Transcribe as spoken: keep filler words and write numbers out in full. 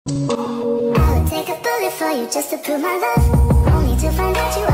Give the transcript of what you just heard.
I would take a bullet for you just to prove my love, only to find out you